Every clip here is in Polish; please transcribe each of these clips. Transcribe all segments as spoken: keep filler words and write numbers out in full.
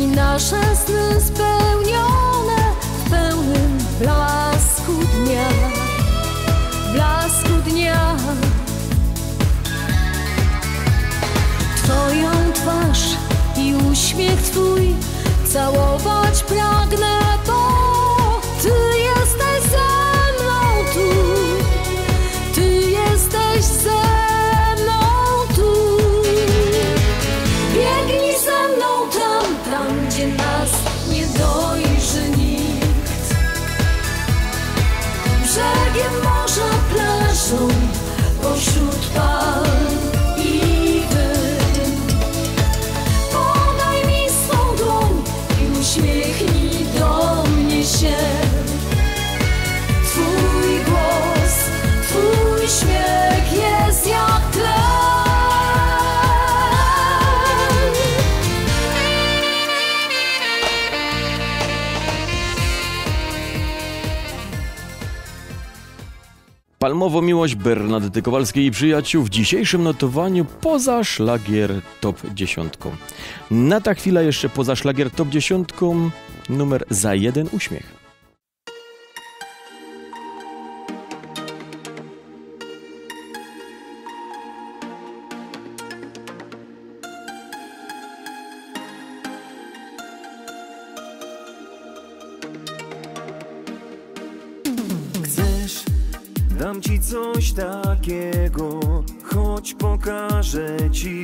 nasze sny spełnione w pełnym blasku dnia, blasku dnia. Twoją twarz i uśmiech Twój całować pragnę, bo Ty jesteś ze mną tu, Ty jesteś ze mną tu. Biegnij ze mną tam, tam gdzie nas nie dojrzy nikt. Brzegiem morza, plażą, pośród palm i wyn. Podaj mi swą dłoń i uśmiechnij do mnie się. Twój głos, Twój śmiech jest jak tlen. Palmowo miłość Bernadety Kowalskiej i przyjaciół w dzisiejszym notowaniu poza szlagier top dziesiątką. Na ta chwila jeszcze poza szlagier top dziesiątką numer Za jeden uśmiech. Dam ci coś takiego, choć pokażę ci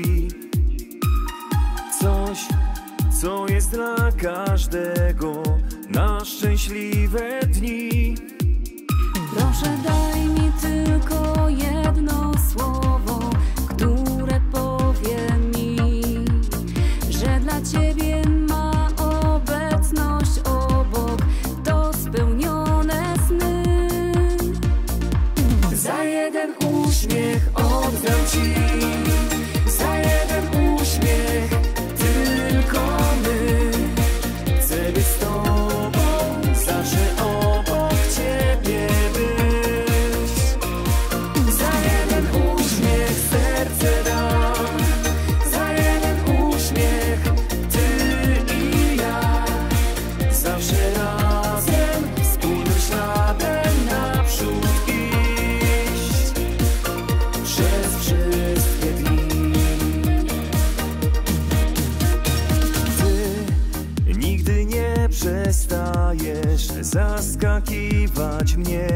coś, co jest dla każdego na szczęśliwe dni. Proszę, daj mi tylko jedno słowo, które powie mi, że dla Ciebie ma obecność obok to spełnione sny. Za jeden uśmiech oddam Ci, za jeden uśmiech tylko my. Chcę być z Tobą, zawsze obok Ciebie być. Za jeden uśmiech serce dam, za jeden uśmiech Ty i ja. Zawsze razem, wspólnym śladem naprzód iść przez wszystkie dni. Ty nigdy nie przestajesz zaskakiwać mnie.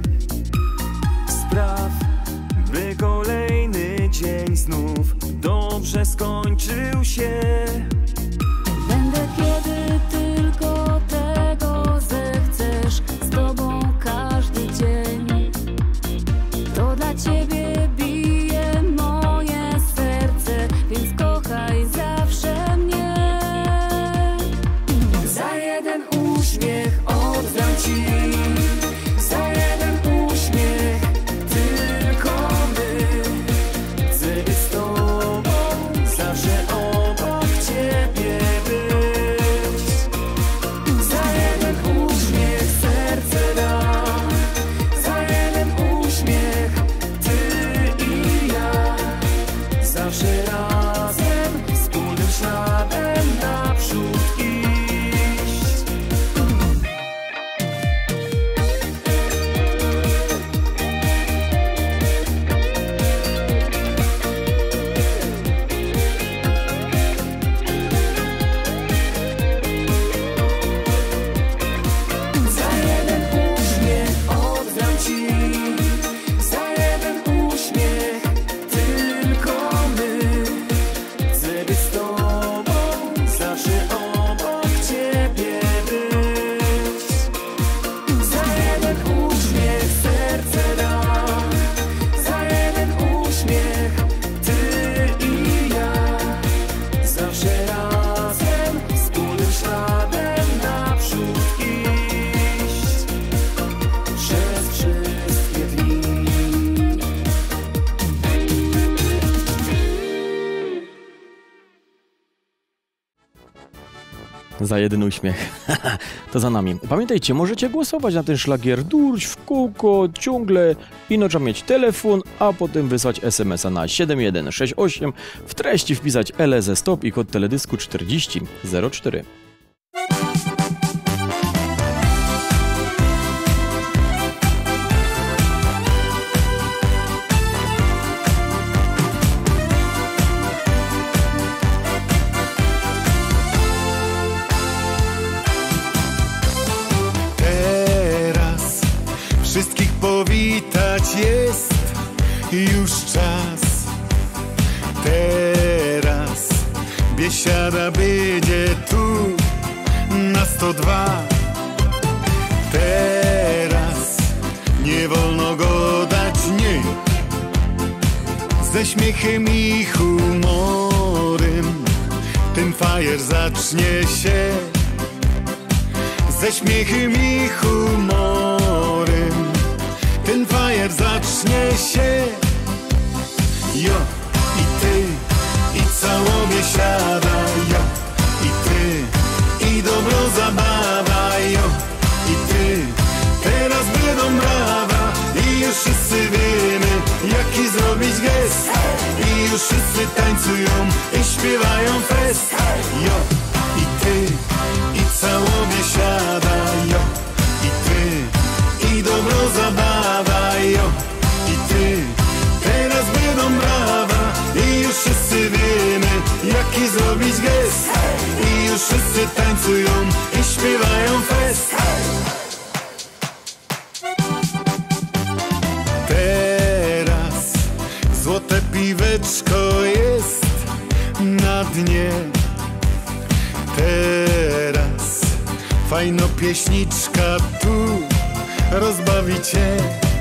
Spraw, by kolejny dzień znów dobrze skończył się. Będę, kiedy tylko tego zechcesz, z Tobą każdy dzień. To dla Ciebie bije moje serce, więc kochaj zawsze mnie. Za jeden uśmiech oddam Ci, za jeden uśmiech tylko my. Chcę być z Tobą, zawsze obok Ciebie być. Za jeden uśmiech serce dam, za jeden uśmiech Ty i ja. Zawsze razem, wspólnym śladem naprzód iść. Za jeden uśmiech oddam Ci, za jeden uśmiech tylko my. Chcę być z Tobą, zawsze obok Ciebie być. Za jeden uśmiech serce dam, za jeden uśmiech Ty i ja. Zawsze razem, wspólnym śladem naprzód iść przez wszystkie dni. Za jeden uśmiech. To za nami. Pamiętajcie, możecie głosować na ten szlagier durć w kółko, ciągle. Ino trzeba mieć telefon, a potem wysłać es em es a na siedem jeden sześć osiem. W treści wpisać L Z stop i kod teledysku czterdzieści zero cztery. już czas. Teraz biesiada będzie tu na sto dwa. Teraz nie wolno go dać, nie. Ze śmiechem i humorem ten fajer zacznie się. Ze śmiechem i humorem ten fajer zacznie się. Jo, i ty, i całą biesiada, jo, i ty, i dobro zabawa, jo, i ty. Teraz będą brawa i już wszyscy wiemy, jaki zrobić gest. I już wszyscy tańcują i śpiewają fest. Jo, i ty, i całą biesiada, jo, i ty, i dobro zabawa, jo, i ty. Teraz będą brawa i już wszyscy wiemy, jaki zrobić gest. I już wszyscy tańcują i śpiewają fest. Teraz złote piweczko jest na dnie. Teraz fajno pieśniczka tu rozbawi cię.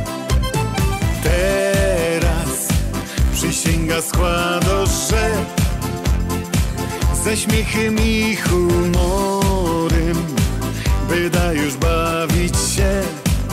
Teraz przysięga składa, że ze śmiechem i humorem byda już bawić się.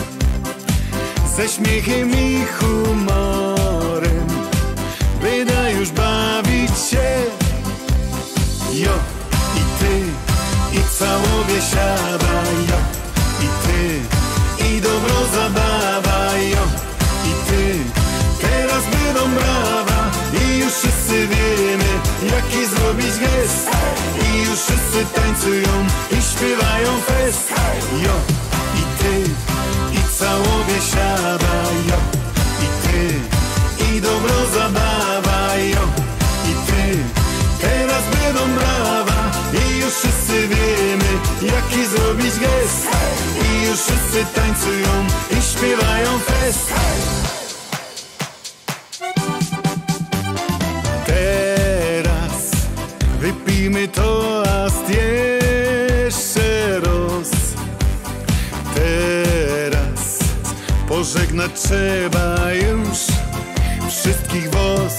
Ze śmiechem i humorem byda już bawić się. Jo, i ty, i całą biesiada, jo, i ty, i dobro zabawa, jo, i ty. Teraz będą brawa i już wszyscy wiemy, jaki zrobić gest. I już wszyscy tańcują i śpiewają fest. Jo, i ty, i całą biesiada, jo, i ty, i dobro zabawa, jo, i ty. Teraz będą brawa i już wszyscy wiemy, jaki zrobić gest. I już wszyscy tańcują i śpiewają fest. Teraz wypijmy toast jeszcze raz. Teraz pożegnać trzeba już wszystkich was.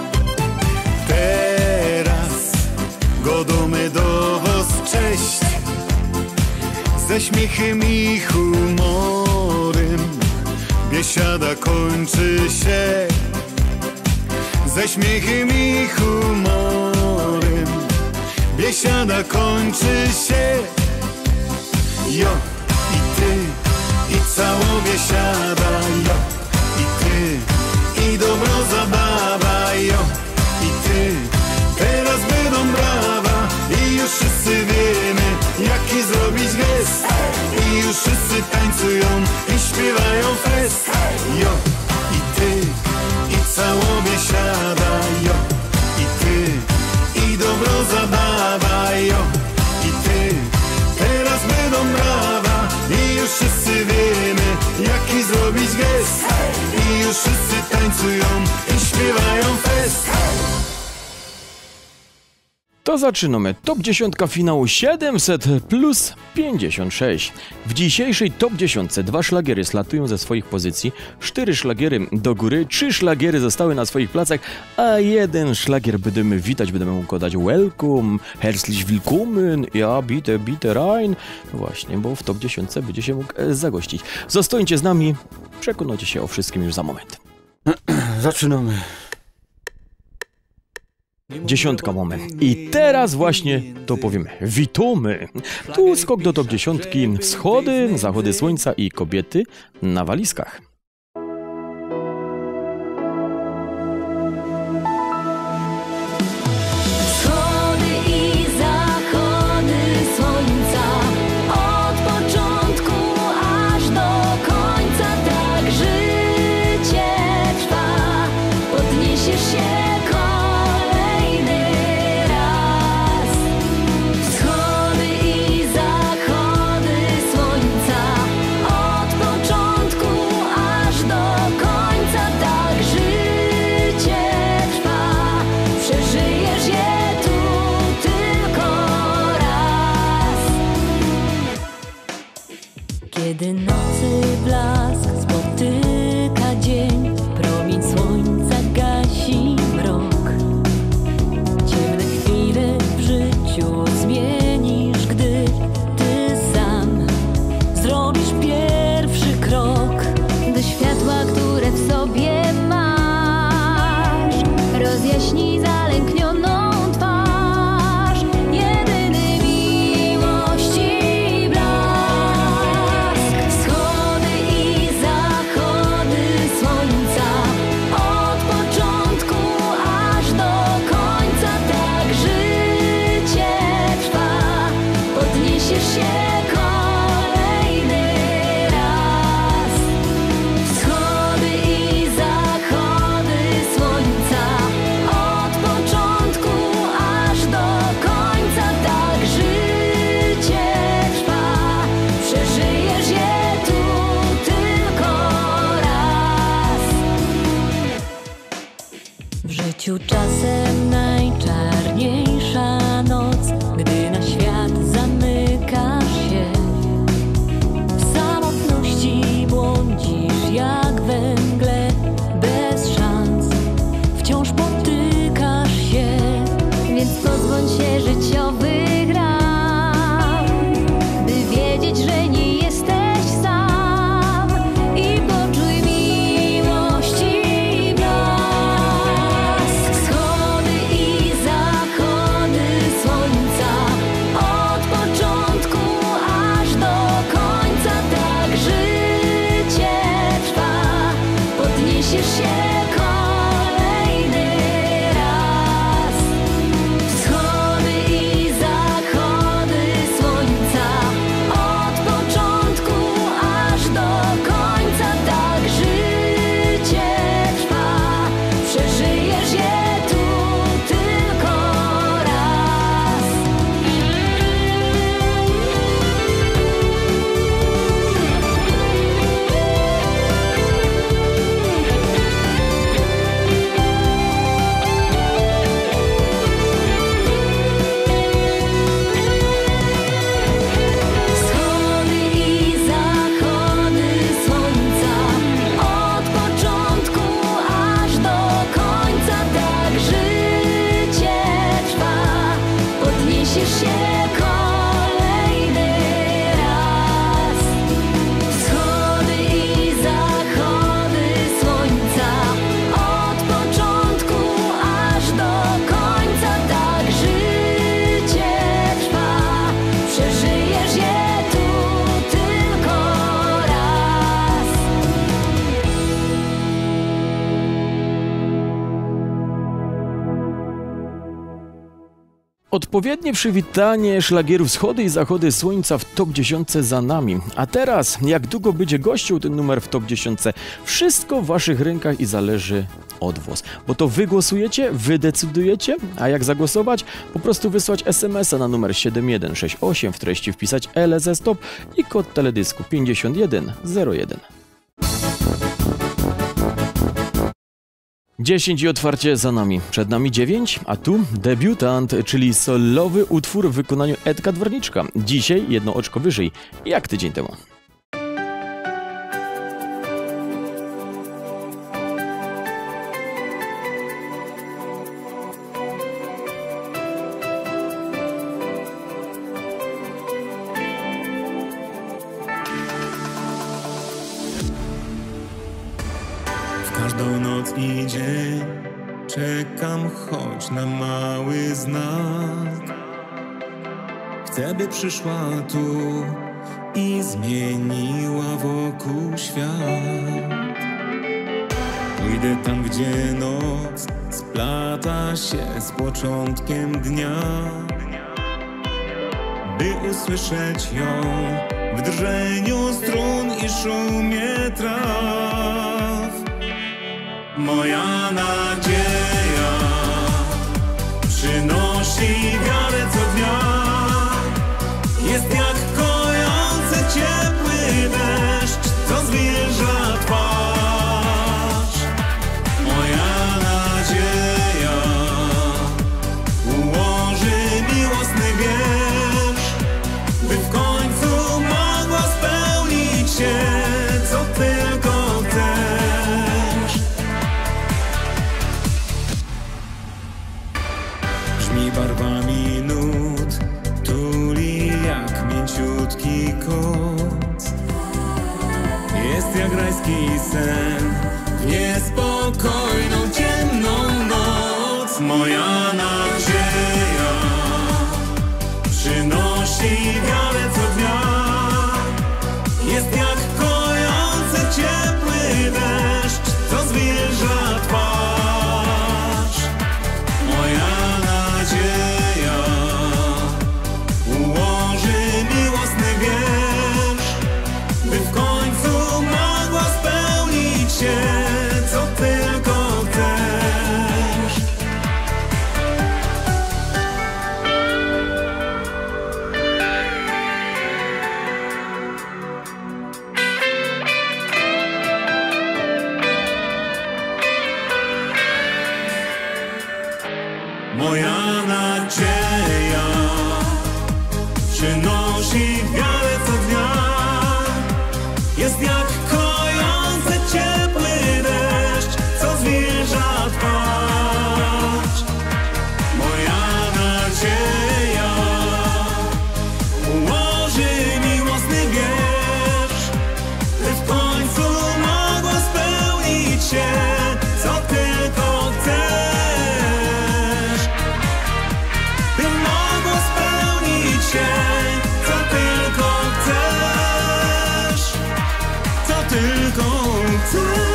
Teraz godomy do was, cześć. Ze śmiechem i humorem biesiada kończy się. Ze śmiechem i humorem biesiada kończy się. Jo, i ty, i całą biesiada, jo, i ty, i dobro zabawa, jo, i ty. Teraz będą brawa i już wszyscy wiemy, jaki zrobić gest. I już wszyscy tańcują i śpiewają fest. Jo, i ty, i całą biesiada, jo, i ty, i dobro zabawa, jo, i ty. Teraz będą brawa i już wszyscy wiemy, jaki zrobić gest. I już wszyscy tańcują i śpiewają fest. To zaczynamy. Top dziesięć finału siedemset plus pięćdziesiąt sześć. W dzisiejszej top dziesięć dwa szlagiery slatują ze swoich pozycji, cztery szlagiery do góry, trzy szlagiery zostały na swoich placach, a jeden szlagier będziemy witać, będziemy mógł dać welcome, herzlich willkommen, ja, bitte, bitte rein. No właśnie, bo w top dziesięć będzie się mógł zagościć. Zostańcie z nami, przekonacie się o wszystkim już za moment. Zaczynamy. Dziesiątka mamy. I teraz właśnie to powiemy. Witamy! Tu skok do top dziesiątki. Wschody, zachody słońca i kobiety na walizkach. Wschody i zachody słońca, od początku aż do końca, tak życie trwa. Podniesiesz się kolejny raz. Wschody i zachody słońca, od początku aż do końca, tak życie rozjaśni zalęknioną twarz. Jedyny miłości blask. Wschody i zachody słońca, od początku aż do końca. Tak życie trwa, podniesiesz się kolejny raz. Wschody i zachody słońca, od początku aż do końca. Tak życie trwa, przeżyjesz je tu tylko raz. W życiu czasem najczarniejsza noc, gdy na świat zamykasz się. W samotności błądzisz jak we mgle, bez szans wciąż potykasz się. Więc pozbądź się życiowych ram, by wiedzieć, że nie jesteś sam. I poczuj miłości blask. Wschody i zachody słońca, od początku aż do końca. Tak życie trwa, podniesiesz się kolejny raz. Wschody i zachody słońca, od początku aż do końca. Tak życie trwa, przeżyjesz je tu tylko raz. Wschody i zachody słońca, od początku aż do końca. Tak życie trwa, podniesiesz się kolejny raz. Wschody i zachody słońca, od początku aż do końca. Tak życie trwa, przeżyjesz je tu tylko raz. Odpowiednie przywitanie szlagierów Wschody i Zachody Słońca w top dziesięć za nami. A teraz, jak długo będzie gościł ten numer w top dziesięć? Wszystko w waszych rękach i zależy od was. Bo to wy głosujecie, wy decydujecie, a jak zagłosować? Po prostu wysłać es em es a na numer siedem jeden sześć osiem, w treści wpisać L Z Stop i kod teledysku pięćdziesiąt jeden zero jeden. dziesięć i otwarcie za nami. Przed nami dziewięć, a tu debiutant, czyli solowy utwór w wykonaniu Edka Dworniczka. Dzisiaj jedno oczko wyżej, jak tydzień temu. Każdą noc i dzień czekam choć na mały znak. Chcę, by przyszła tu i zmieniła wokół świat. Pójdę tam, gdzie noc splata się z początkiem dnia, by usłyszeć ją w drżeniu strun i szumie traw. Moja nadzieja przynosi wiarę co dnia. Jest jak kojący ciepły deszcz, co zwilża twarz. Moja nadzieja ułoży miłosny wiersz, by w końcu mogło spełnić się, co tylko chcesz. Brzmi barwami nut, tuli jak mięciutki koc. Jest jak rajski sen w niespokojną, ciemną noc. Moja nadzieja przynosi wiarę co dnia. Jest jak kojący ciepły deszcz, co zwilża twarz. Moja nadzieja ułoży miłosny wiersz, by w końcu mogła spełnić się, co tylko chcesz. Moja nadzieja przynosi wiarę co dnia. Jest jak kojący ciepły deszcz, co zwilża twarz. Moja nadzieja ułoży miłosny wiersz, by w końcu mogła spełnić się, co tylko chcesz. By mogło spełnić się, co tylko chcesz, co tylko chcesz.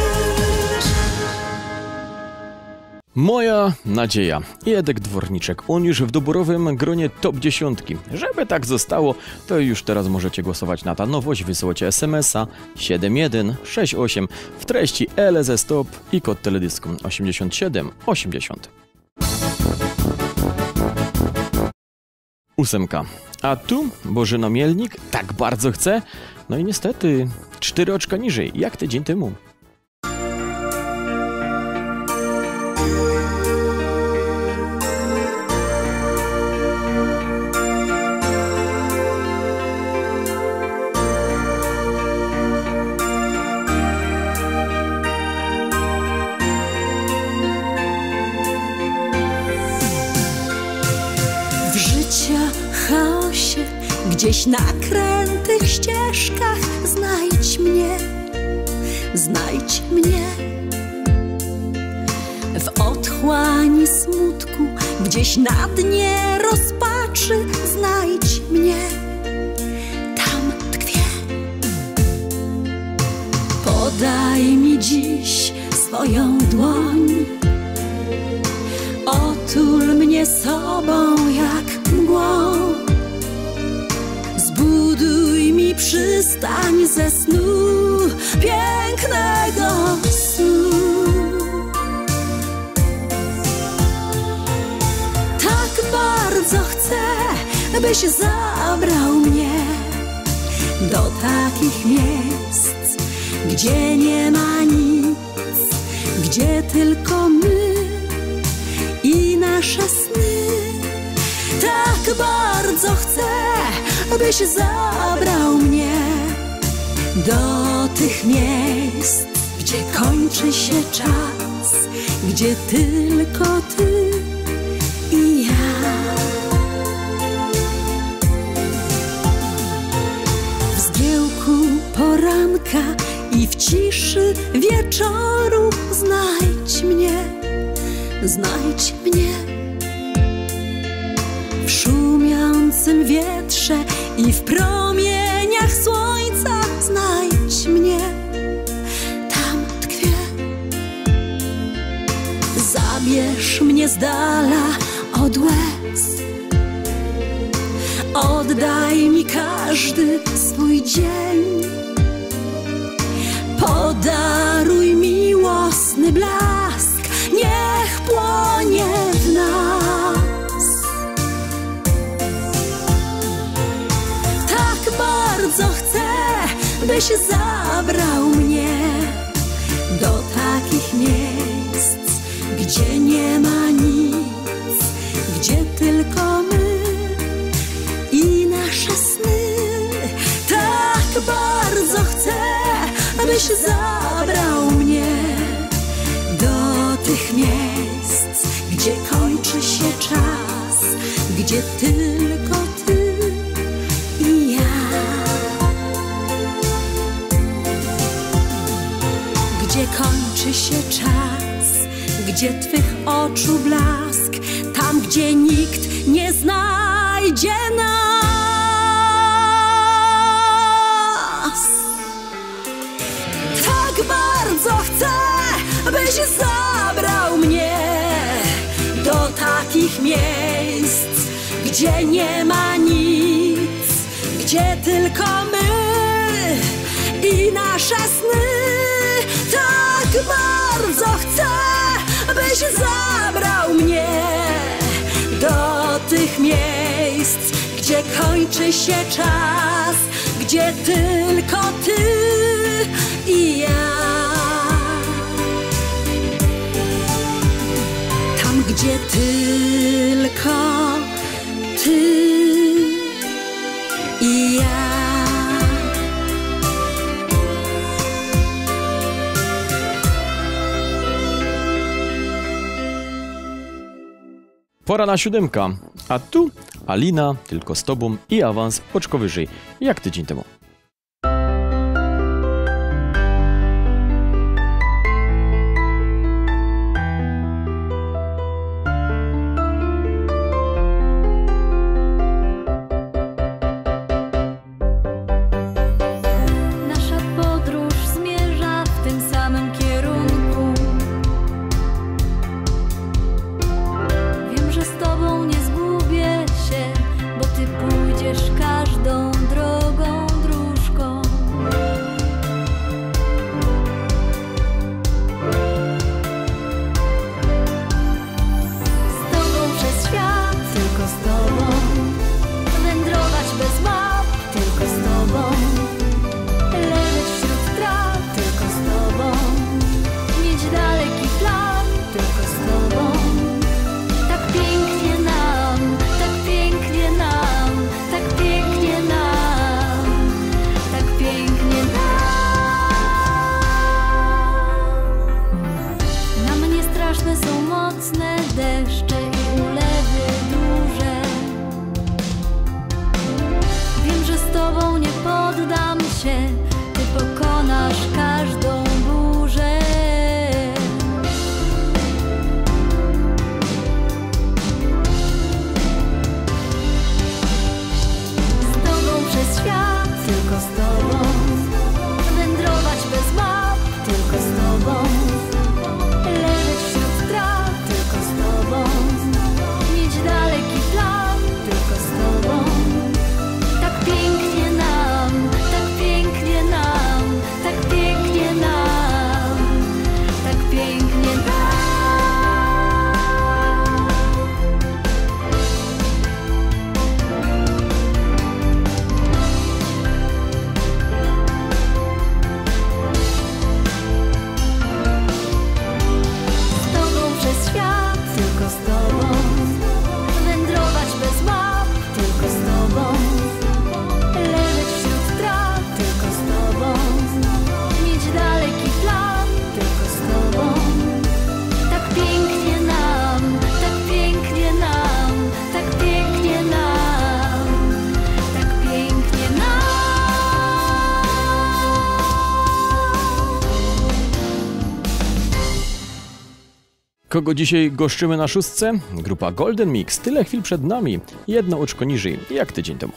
Moja nadzieja. Edek Dworniczek. On już w doborowym gronie top dziesiątki. Żeby tak zostało, to już teraz możecie głosować na ta nowość. Wysyłacie es em es a siedem jeden sześć osiem w treści L S S Stop i kod teledysku osiemdziesiąt siedem osiemdziesiąt. Ósemka. A tu Bożena Mielnik tak bardzo chce. No i niestety cztery oczka niżej, jak tydzień temu. W życia chaosie, gdzieś na krętych ścieżkach znajdź mnie, znajdź mnie. W otchłani smutku, gdzieś na dnie rozpaczy znajdź mnie, tam tkwię. Podaj mi dziś swoją dłoń, otul mnie sobą jak mgłą. Zbuduj mi przystań ze snu, pięknego snu. Tak bardzo chcę, byś zabrał mnie do takich miejsc, gdzie nie ma nic, gdzie tylko my i nasze sny. Tak bardzo chcę, byś zabrał mnie do tych miejsc, gdzie kończy się czas, gdzie tylko ty i ja. W zgiełku poranka i w ciszy wieczoru znajdź mnie, znajdź mnie. W szumiącym wietrze i w promieniach słońca znajdź mnie, tam tkwię. Zabierz mnie z dala od łez, oddaj mi każdy swój dzień. Podaruj miłosny blask, niech płonie w nas. Tak bardzo chcę, byś zabrał mnie do takich miejsc, gdzie nie ma nic, gdzie tylko my i nasze sny. Tak bardzo chcę, byś zabrał mnie do tych miejsc, gdzie kończy się czas, gdzie tylko ty i ja. Gdzie kończy się czas, gdzie Twych oczu blask, tam, gdzie nikt nie znajdzie nas. Tak bardzo chcę, byś zabrał mnie do takich miejsc, gdzie nie ma nic, gdzie tylko my i nasze sny. Tak bardzo chcę, byś zabrał mnie do tych miejsc, gdzie kończy się czas, gdzie tylko Ty i ja. Tam, gdzie tylko Ty i ja. Pora na siódemka, a tu Alina, tylko z Tobą i awans oczko wyżej, jak tydzień temu. Każdą drogą, dróżką. Z Tobą przez świat, tylko z Tobą. Wędrować bez map, tylko z Tobą. Leżeć wśród traw, tylko z Tobą. Mieć daleki plan, tylko z Tobą. Tak pięknie nam, tak pięknie nam. Tak pięknie nam, tak pięknie nam. Na mnie straszne są mocne deszcze i ulewy duże. Wiem, że z Tobą nie poddam się, Ty pokonasz każdą burzę. Przez świat, tylko z Tobą. Wędrować bez map, tylko z Tobą. Leżeć wśród traw, tylko z Tobą. Mieć daleki plan, tylko z Tobą. Tak pięknie nam, tak pięknie nam, tak pięknie nam, tak pięknie nam. Kogo dzisiaj goszczymy na szóstce? Grupa Golden Mix. Tyle chwil przed nami. Jedno oczko niżej, jak tydzień temu.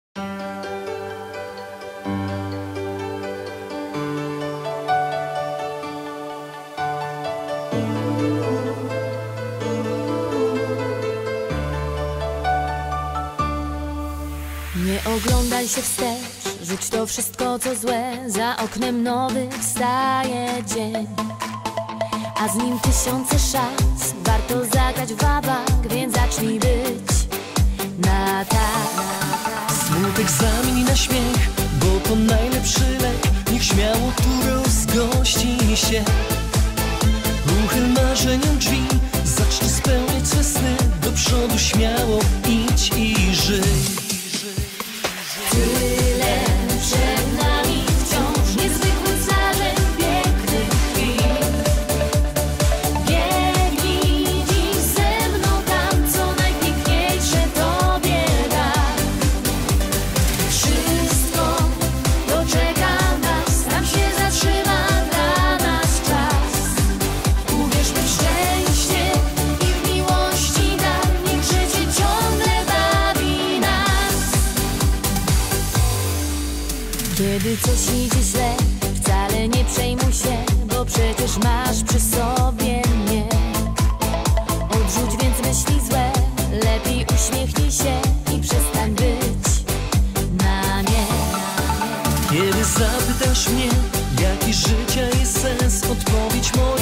Nie oglądaj się wstecz, rzuć to wszystko co złe. Za oknem nowy wstaje dzień, a z nim tysiące szans. Warto zagrać w babak, więc zacznij być na tak. Smutek zamień na śmiech, bo to najlepszy lek. Niech śmiało tu rozgości się. Uchyl marzeniom drzwi, zacznij spełniać swe sny. Do przodu śmiało idź i żyj. Tyle przed nami wciąż niezwykłych zdarzeń, pięknych chwil. Biegnij dziś ze mną tam, co najpiękniejsze Tobie da. Wszystko doczeka nas, tam się zatrzyma dla nas czas. Kiedy coś idzie źle, wcale nie przejmuj się, bo przecież masz przy sobie mnie. Odrzuć więc myśli złe, lepiej uśmiechnij się i przestań być na nie. Kiedy zapytasz mnie, jaki życia jest sens, odpowiedź moja